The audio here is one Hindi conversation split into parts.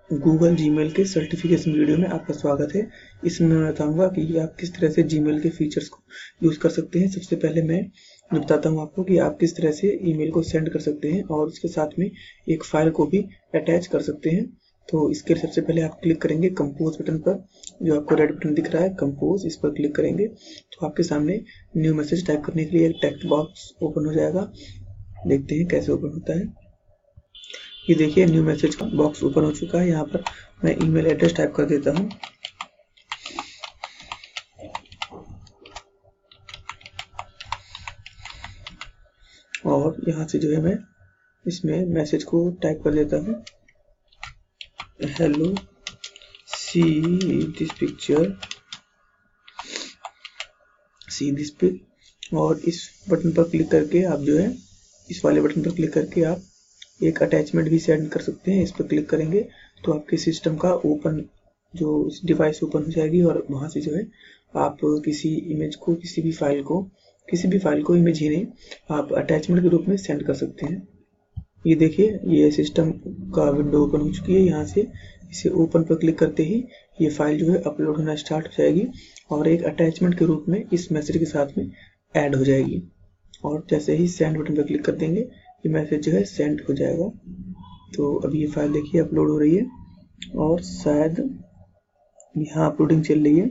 गूगल जीमेल के सर्टिफिकेशन वीडियो में आपका स्वागत है। इसमें मैं बताऊंगा कि आप किस तरह से जीमेल के फीचर्स को यूज़ कर सकते हैं। सबसे पहले मैं बताता हूं आपको कि आप किस तरह से ईमेल को सेंड कर सकते हैं और उसके साथ में एक फाइल को भी अटैच कर सकते हैं। तो इसके लिए सबसे पहले आप क्लिक करेंगे कंपोज बटन पर, जो आपको रेड बटन दिख रहा है कंपोज, इस पर क्लिक करेंगे तो आपके सामने न्यू मैसेज टाइप करने के लिए एक टेक्स्ट बॉक्स ओपन हो जाएगा। देखते हैं कैसे ओपन होता है। ये देखिए न्यू मैसेज का बॉक्स ओपन हो चुका है। यहाँ पर मैं ईमेल एड्रेस टाइप कर देता हूँ। और यहाँ से जो है मैं इसमें मैसेज को टाइप कर देता हूँ, hello see this picture, see this pic. और इस बटन पर क्लिक करके आप जो है इस वाले बटन पर क्लिक करके आप एक अटैचमेंट भी सेंड कर सकते हैं। इस पर क्लिक करेंगे तो आपके सिस्टम का ओपन जो डिवाइस ओपन हो जाएगी और वहां से जो है आप किसी इमेज को, किसी भी फाइल को इमेज ही नहीं, आप अटैचमेंट के रूप में सेंड कर सकते हैं। ये देखिए ये सिस्टम का विंडो ओपन हो चुकी है। यहाँ से इसे ओपन पर क्लिक करते ही ये फाइल जो है अपलोड होना स्टार्ट हो जाएगी और एक अटैचमेंट के रूप में इस मैसेज के साथ में ऐड हो जाएगी। और जैसे ही सेंड बटन पर क्लिक कर देंगे ये मैसेज जो है सेंड हो जाएगा। तो अभी ये फाइल देखिए अपलोड हो रही है और शायद यहाँ अपलोडिंग चल रही है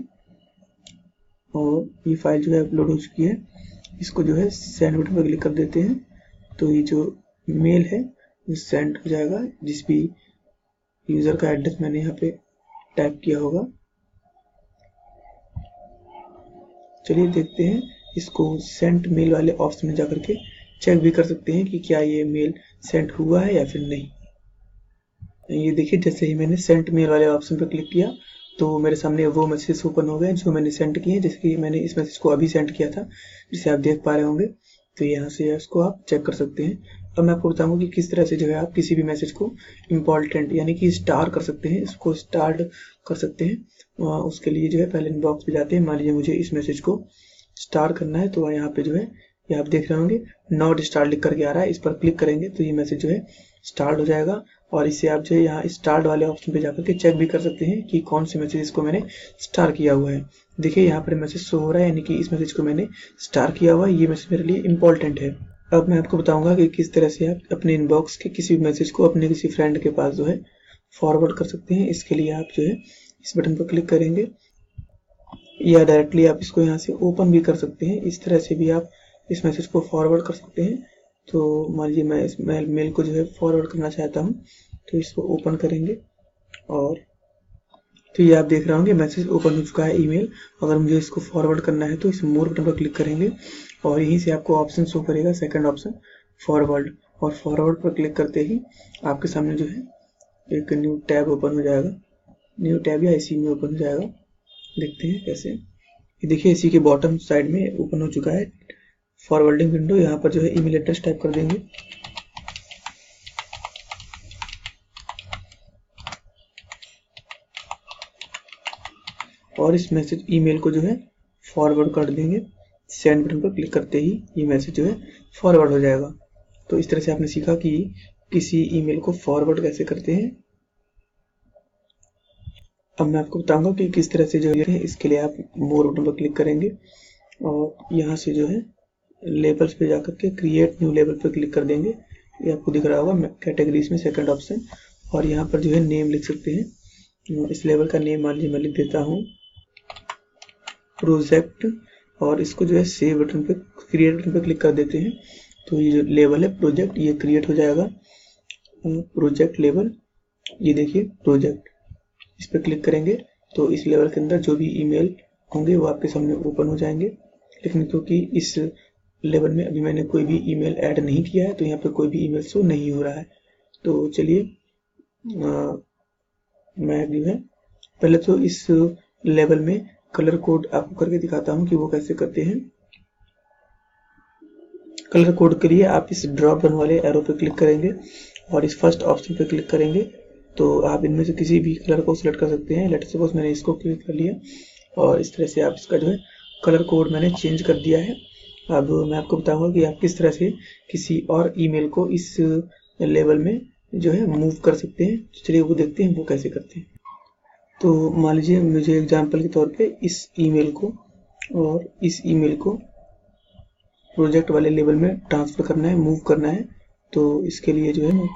और ये फाइल जो है अपलोड हो चुकी है। इसको जो है सेंड बटन पर क्लिक कर देते हैं तो ये जो मेल है वो सेंड हो जाएगा, जिस भी यूजर का एड्रेस मैंने यहाँ पे टाइप किया होगा। चलिए देखते हैं, इसको सेंड मेल वाले ऑप्शन में जाकर के चेक भी कर सकते हैं कि क्या ये मेल सेंड हुआ है या फिर नहीं। ये देखिए जैसे ही मैंने सेंड मेल वाले ऑप्शन पर क्लिक किया तो मेरे सामने वो मैसेज ओपन हो गए जो मैंने सेंड किए हैं। जैसे कि मैंने इस मैसेज को अभी सेंड किया था, जिसे आप देख पा रहे होंगे। तो यहाँ से इसको आप चेक कर सकते हैं। अब मैं आपको बताऊंगा कि किस तरह से जो है आप किसी भी मैसेज को इम्पोर्टेंट यानी कि स्टार कर सकते हैं, इसको स्टार्ड कर सकते हैं। उसके लिए जो है पहले इनबॉक्स पे जाते हैं। मान लीजिए मुझे इस मैसेज को स्टार करना है तो यहाँ पे जो है ये आप देख रहे होंगे नॉट स्टार लिख करके आ रहा है। इस पर क्लिक करेंगे तो ये मैसेज जो है स्टार्ट हो जाएगा और इससे आप जो है यहाँ स्टार्ट वाले ऑप्शन पे जाकर के चेक भी कर सकते हैं कि कौन से मैसेज को मैंने स्टार किया हुआ है। देखिए यहाँ पर मैसेज शो हो रहा है, यानी कि इस मैसेज को मैंने स्टार किया हुआ है, ये मैसेज मेरे लिए इंपॉर्टेंट है। अब मैं आपको बताऊंगा कि किस तरह से आप अपने इनबॉक्स के किसी भी मैसेज को अपने किसी फ्रेंड के पास जो है फॉरवर्ड कर सकते हैं। इसके लिए आप जो है इस बटन पर क्लिक करेंगे या डायरेक्टली आप इसको यहाँ से ओपन भी कर सकते हैं। इस तरह से भी आप इस मैसेज को फॉरवर्ड कर सकते हैं। तो मान लीजिए मैं इस मेल को जो है फॉरवर्ड करना चाहता हूँ तो इसको ओपन करेंगे और तो ये आप देख रहे होंगे मैसेज ओपन हो चुका है ईमेल। अगर मुझे इसको फॉरवर्ड करना है तो इस मोर बटन पर क्लिक करेंगे और यहीं से आपको ऑप्शन शो करेगा, सेकंड ऑप्शन फॉरवर्ड। और फॉरवर्ड पर क्लिक करते ही आपके सामने जो है एक न्यू टैब ओपन हो जाएगा, न्यू टैब या इसी में ओपन हो जाएगा। देखते हैं कैसे। ये देखिए इसी के बॉटम साइड में ओपन हो चुका है फॉरवर्डिंग विंडो। यहाँ पर जो है ईमेल एड्रेस टाइप कर देंगे और इस मैसेज ईमेल को जो है फॉरवर्ड कर देंगे। सेंड बटन पर क्लिक करते ही ये मैसेज जो है फॉरवर्ड हो जाएगा। तो इस तरह से आपने सीखा कि किसी ईमेल को फॉरवर्ड कैसे करते हैं। अब मैं आपको बताऊंगा कि किस तरह से जो है इसके लिए आप मोर बटन पर क्लिक करेंगे और यहाँ से जो है लेबल्स पे जाकर के क्रिएट न्यू लेबल पर क्लिक कर देंगे। ये आपको दिख रहा होगा कैटेगरीज में सेकंड ऑप्शन, और यहाँ पर जो है नेम लिख सकते हैं। इस लेबल का नेम मान लीजिए मैं लिख देता हूँ प्रोजेक्ट और इसको जो है सेव बटन पे, क्रिएट बटन पे क्लिक कर देते हैं तो ये जो लेबल है प्रोजेक्ट ये क्रिएट हो जाएगा। प्रोजेक्ट लेबल, ये देखिए प्रोजेक्ट, इस पर क्लिक करेंगे तो इस लेवल के अंदर जो भी ईमेल होंगे वो आपके सामने ओपन हो जाएंगे। लेकिन क्योंकि इस लेवल में अभी मैंने कोई भी ईमेल ऐड नहीं किया है तो यहाँ पे कोई भी ईमेल शो नहीं हो रहा है। तो चलिए मैं जो है पहले तो इस लेवल में कलर कोड आपको करके दिखाता हूँ कि वो कैसे करते हैं। कलर कोड के लिए आप इस ड्रॉप डाउन वाले एरो पे क्लिक करेंगे और इस फर्स्ट ऑप्शन पे क्लिक करेंगे तो आप इनमें से किसी भी कलर को सिलेक्ट कर सकते हैं। लेट सपोज मैंने इसको क्लिक कर लिया और इस तरह से आप इसका जो है कलर कोड मैंने चेंज कर दिया है। अब मैं आपको बताऊंगा कि आप किस तरह से किसी और ईमेल को इस लेवल में जो है मूव कर सकते हैं। चलिए वो देखते हैं वो कैसे करते हैं। तो मान लीजिए मुझे एग्जांपल के तौर पे इस ईमेल को और इस ईमेल को प्रोजेक्ट वाले लेवल में ट्रांसफर करना है, मूव करना है। तो इसके लिए जो है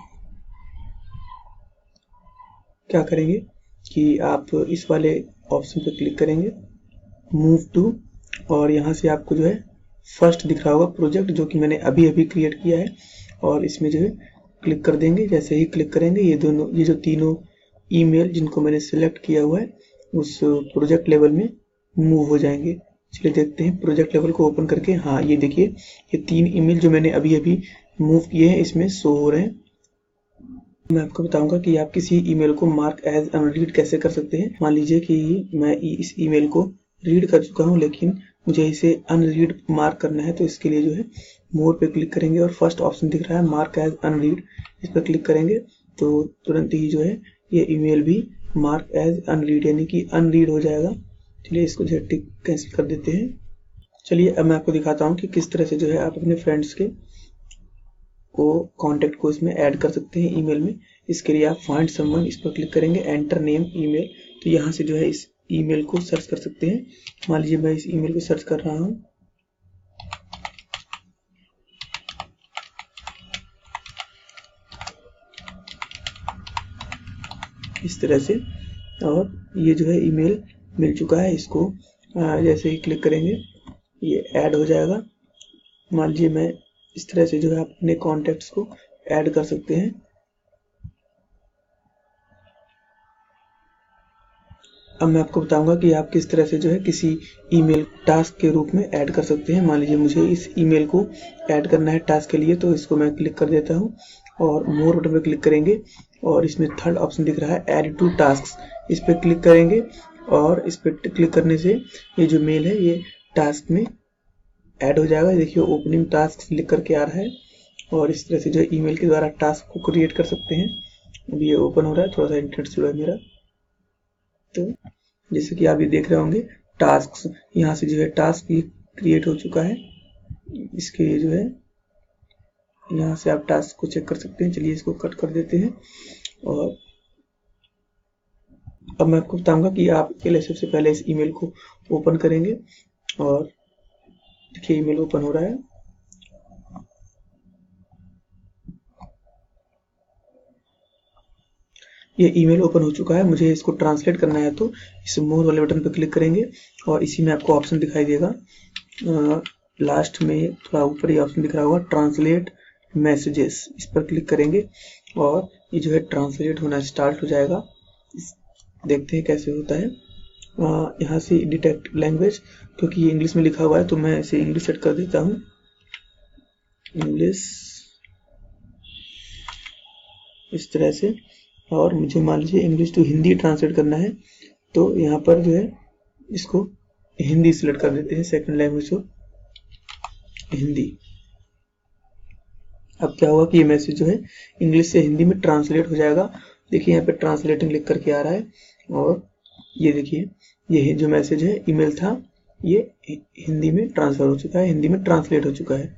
क्या करेंगे कि आप इस वाले ऑप्शन पर क्लिक करेंगे, मूव टू, और यहाँ से आपको जो है फर्स्ट दिख रहा होगा प्रोजेक्ट, जो कि मैंने अभी अभी क्रिएट किया है, और इसमें जो है क्लिक कर देंगे। जैसे ही क्लिक करेंगे ये जो तीनों ईमेल जिनको मैंने सिलेक्ट किया हुआ है उस प्रोजेक्ट लेवल में मूव हो जाएंगे। चलिए देखते हैं प्रोजेक्ट लेवल को ओपन करके। हाँ, ये देखिए ये 3 ईमेल जो मैंने अभी अभी मूव किए हैं इसमें शो हो रहे हैं। मैं आपको बताऊंगा कि आप किसी ईमेल को मार्क एज अनरीड कैसे कर सकते हैं। मान लीजिए कि मैं इस ईमेल को रीड कर चुका हूं, लेकिन मुझे इसे अनरीड मार्क करना है। तो इसके लिए जो है मोर पे क्लिक करेंगे और फर्स्ट ऑप्शन दिख रहा है मार्क एज अनरीड, इस पर क्लिक करेंगे तो तुरंत ही जो है ये ईमेल भी मार्क एज अनरीड यानी कि अनरीड हो जाएगा। चलिए इसको जो है टिक कैंसिल कर देते हैं। चलिए अब मैं आपको दिखाता हूँ कि किस तरह से जो है आप अपने फ्रेंड्स के कॉन्टेक्ट को इसमें ऐड कर सकते हैं ईमेल में। इसके लिए आप फाइंड समवन, इस पर क्लिक करेंगे, एंटर नेम ईमेल, तो यहाँ से जो है इस ईमेल को सर्च कर सकते हैं। मान लीजिए मैं इस ईमेल को सर्च कर रहा हूँ, इस तरह से, और ये जो है ईमेल मिल चुका है। इसको जैसे ही क्लिक करेंगे ये ऐड हो जाएगा। मान लीजिए मैं इस तरह से जो है आप अपने कॉन्टेक्ट्स को ऐड कर सकते हैं। अब मैं आपको बताऊंगा कि आप किस तरह से जो है किसी ईमेल टास्क के रूप में ऐड कर सकते हैं। मान लीजिए मुझे इस ईमेल को ऐड करना है टास्क के लिए, तो इसको मैं क्लिक कर देता हूं और मोर बटन पर क्लिक करेंगे और इसमें थर्ड ऑप्शन दिख रहा है ऐड टू टास्क, इस पर क्लिक करेंगे और इस पर क्लिक करने से ये जो मेल है ये टास्क में ऐड हो जाएगा। देखिए ओपनिंग टास्क लिख करके आ रहा है, और इस तरह से जो ईमेल के द्वारा टास्क को क्रिएट कर सकते हैं। अभी ये ओपन हो रहा है, थोड़ा सा इंटरनेट स्लो है मेरा। तो जैसे कि आप ये देख रहे होंगे टास्क, यहाँ से जो है टास्क ये क्रिएट हो चुका है। इसके लिए जो है यहाँ से आप टास्क को चेक कर सकते हैं। चलिए इसको कट कर देते हैं और अब मैं आपको बताऊंगा कि आप सबसे पहले इस ईमेल को ओपन करेंगे और देखिए ईमेल ओपन हो रहा है। ये ईमेल ओपन हो चुका है। मुझे इसको ट्रांसलेट करना है तो इस मोर वाले बटन पर क्लिक करेंगे और इसी में आपको ऑप्शन दिखाई देगा, लास्ट में थोड़ा ऊपर ही ऑप्शन दिख रहा होगा ट्रांसलेट मैसेजेस, इस पर क्लिक करेंगे और ये जो है ट्रांसलेट होना स्टार्ट हो जाएगा। देखते हैं कैसे होता है। यहाँ से डिटेक्ट लैंग्वेज, क्योंकि ये इंग्लिश में लिखा हुआ है तो मैं इसे इंग्लिश सेट कर देता हूँ, इंग्लिश, इस तरह से। और मुझे मान लीजिए इंग्लिश टू हिंदी ट्रांसलेट करना है तो यहाँ पर जो है इसको हिंदी सिलेक्ट कर देते हैं, सेकंड लैंग्वेज को हिंदी। अब क्या होगा कि ये मैसेज जो है इंग्लिश से हिंदी में ट्रांसलेट हो जाएगा। देखिए यहाँ पे ट्रांसलेटिंग लिख करके आ रहा है और ये देखिए ये जो मैसेज है ईमेल था ये हिंदी में ट्रांसफर हो चुका है, हिंदी में ट्रांसलेट हो चुका है।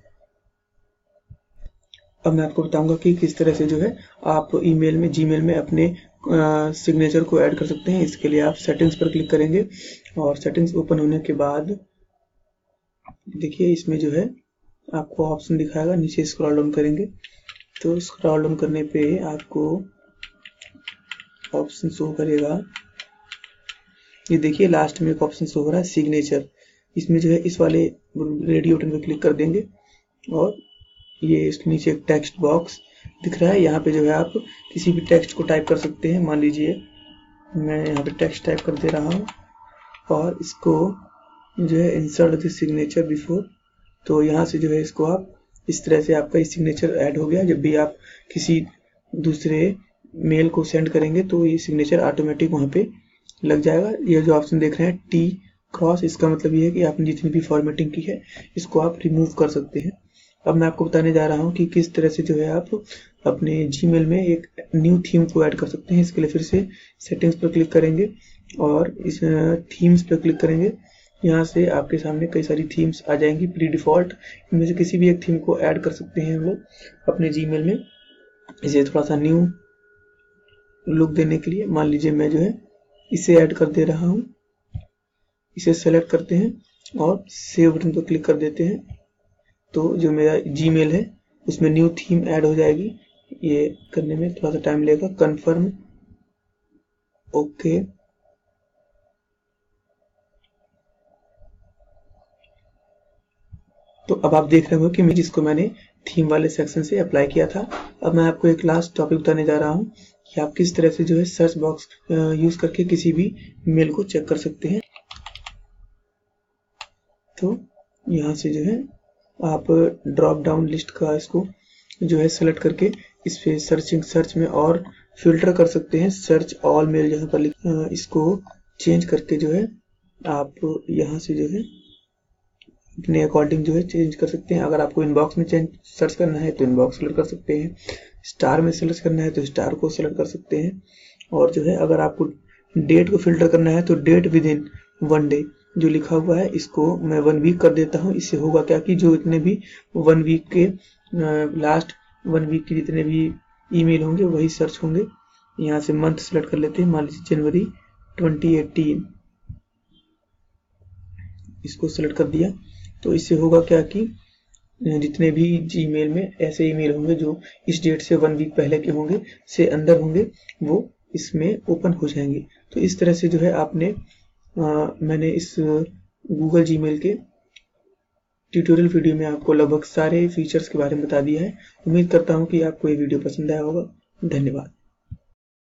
अब मैं आपको बताऊंगा कि किस तरह से जो है आप ईमेल में जीमेल में अपने सिग्नेचर को ऐड कर सकते हैं। इसके लिए आप सेटिंग्स पर क्लिक करेंगे और सेटिंग्स ओपन होने के बाद देखिए इसमें जो है आपको ऑप्शन दिखाएगा, नीचे स्क्रॉल डाउन करेंगे तो स्क्रॉल डाउन करने पे आपको ऑप्शन शो करेगा। ये देखिए लास्ट में एक ऑप्शन शो हो रहा है सिग्नेचर, इसमें जो है इस वाले रेडियो बटन पर क्लिक कर देंगे और ये इसके नीचे एक टेक्स्ट बॉक्स दिख रहा है। यहाँ पे जो है आप किसी भी टेक्स्ट को टाइप कर सकते हैं। मान लीजिए मैं यहाँ पे टेक्स्ट टाइप कर दे रहा हूँ और इसको जो है इंसर्ट द सिग्नेचर बिफोर, तो यहाँ से जो है इसको आप इस तरह से आपका सिग्नेचर ऐड हो गया। जब भी आप किसी दूसरे मेल को सेंड करेंगे तो ये सिग्नेचर ऑटोमेटिक वहाँ पे लग जाएगा। ये जो ऑप्शन देख रहे हैं टी क्रॉस, इसका मतलब ये है कि आपने जितनी भी फॉर्मेटिंग की है इसको आप रिमूव कर सकते हैं। अब मैं आपको बताने जा रहा हूँ कि किस तरह से जो है आप अपने जीमेल में एक न्यू थीम को ऐड कर सकते हैं। इसके लिए फिर से सेटिंग्स पर क्लिक करेंगे और इस थीम्स पर क्लिक करेंगे। यहाँ से आपके सामने कई सारी थीम्स आ जाएंगी प्री डिफॉल्ट, इनमें से किसी भी एक थीम को ऐड कर सकते हैं हम लोग अपने जीमेल में। इसे थोड़ा सा न्यू लुक देने के लिए मान लीजिए मैं जो है इसे ऐड कर दे रहा हूँ। इसे सेलेक्ट करते हैं और सेव बटन पर क्लिक कर देते हैं, तो जो मेरा जीमेल है उसमें न्यू थीम ऐड हो जाएगी। ये करने में थोड़ा सा टाइम लगेगा। Confirm, okay. तो अब आप देख रहे हो कि मैं जिसको मैंने थीम वाले सेक्शन से अप्लाई किया था। अब मैं आपको एक लास्ट टॉपिक बताने जा रहा हूँ कि आप किस तरह से जो है सर्च बॉक्स यूज करके किसी भी मेल को चेक कर सकते हैं। तो यहाँ से जो है आप ड्रॉप डाउन लिस्ट का इसको जो है सेलेक्ट करके इस पे सर्च में और फिल्टर कर सकते हैं। सर्च ऑल मेल जहाँ पर इसको चेंज करके जो है आप यहाँ से जो है अपने अकॉर्डिंग जो है चेंज कर सकते हैं। अगर आपको इनबॉक्स में सर्च करना है तो इनबॉक्स सेलेक्ट कर सकते हैं। स्टार में सर्च करना है तो स्टार को सेलेक्ट कर सकते हैं। और जो है अगर आपको डेट को फिल्टर करना है तो डेट विद इन 1 डे जो लिखा हुआ है इसको मैं 1 वीक कर देता हूँ। इससे होगा क्या कि जो इतने भी 1 वीक के लास्ट 1 वीक के जितने भी ईमेल होंगे वही सर्च होंगे। यहाँ से मंथ सेलेक्ट कर लेते हैं, मान लीजिए जनवरी 2018, इसको सेलेक्ट कर दिया। तो इससे होगा क्या कि जितने भी जीमेल में ऐसे ईमेल होंगे जो इस डेट से 1 वीक पहले के होंगे से अंदर होंगे वो इसमें ओपन हो जाएंगे। तो इस तरह से जो है आपने मैंने इस गूगल जीमेल के ट्यूटोरियल वीडियो में आपको लगभग सारे फीचर्स के बारे में बता दिया है। उम्मीद करता हूँ कि आपको ये वीडियो पसंद आया होगा। धन्यवाद।